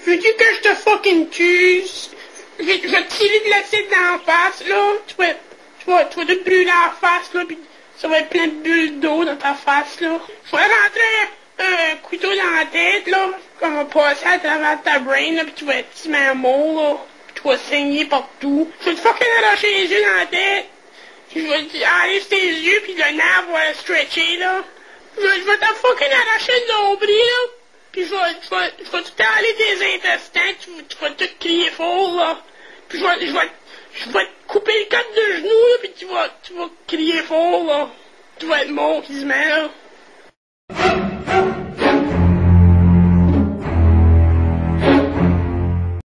Veux-tu que je te fucking tue? Je vais te tirer de l'acide dans la face, là. Tu vas te brûler la face, là, pis ça va être plein de bulles d'eau dans ta face, là. Je vais rentrer un couteau dans la tête, là. On va passer à travers ta brain, là, pis tu vas être petit mort, là. Pis tu vas saigner partout. Je vais te fucking arracher les yeux dans la tête. Je vais enlever tes yeux, pis le nerf va stretcher, là. Je vais te fucking arracher le nombril, là. Pis je vais tout enlever tes intestins, tu vas tout crier fort, là. Pis je vais te couper le cadre de genou, là, pis tu vas crier fort, là. Tu vas être mort quasiment, là.